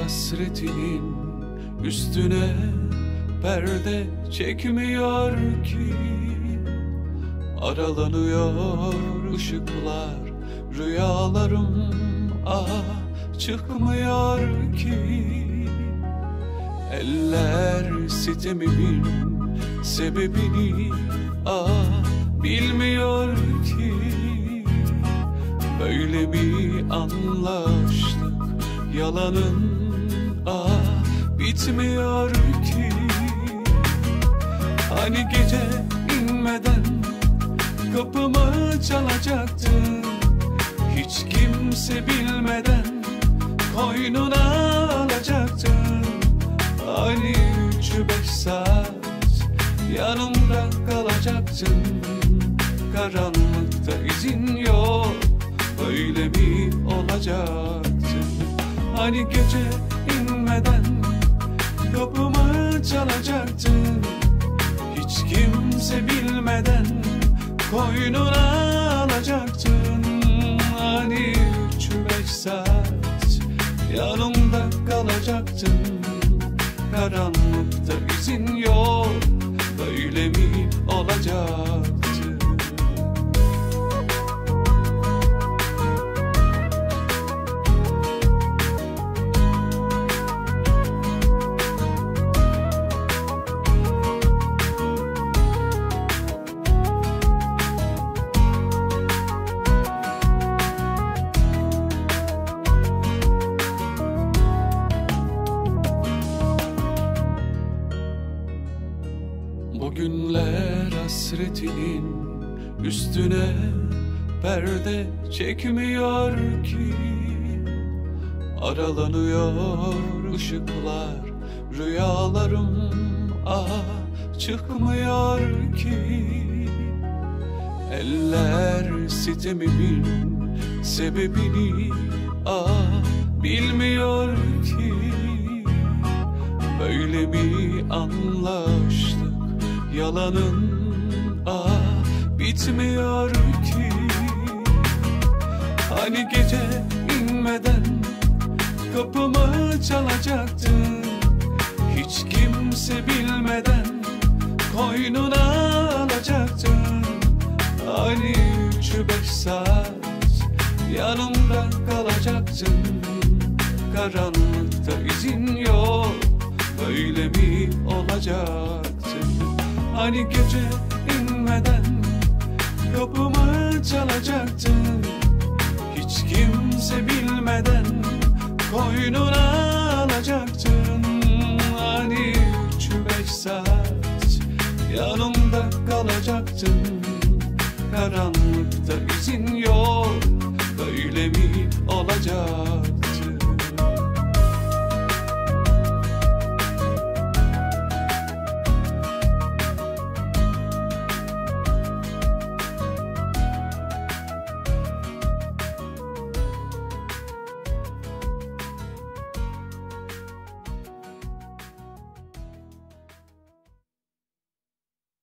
hasretinin üstüne perde çekmiyor ki. Aralanıyor ışıklar, rüyalarım çıkmıyor ki. Eller sitemimin sebebini bilmiyor ki. Böyle mi anlaştık, yalanın bitmiyor ki. Hani gece inmeden kapımı çalacaktın, hiç kimse bilmeden koynuna alacaktın. Hani 3-5 saat yanımda kalacaktın. Karanlıkta izin yok, öyle mi olacaktı? Hani gece inmeden kapımı çalacaktın, hiç kimse bilmeden koynuna alacaktın. Hani 3-5 saat yanımda kalacaktın. Karanlıkta izin yok, böyle mi olacaktı? Bugünler hasretinin üstüne perde çekmiyor ki. Aralanıyor ışıklar, rüyalarım çıkmıyor ki. Eller sitemimin sebebini bilmiyor ki. Böyle mi anlaştık, yalanın bitmiyor ki. Hani gece inmeden kapımı çalacaktın, hiç kimse bilmeden koynuna alacaktın. Hani 3-5 saat yanımda kalacaktın. Karanlıkta izin yok, öyle mi olacaktı? Hani gece inmeden kapımı çalacaktın, hiç kimse bilmeden koynuna alacaktın. Hani 3-5 saat yanımda kalacaktın. Karanlıkta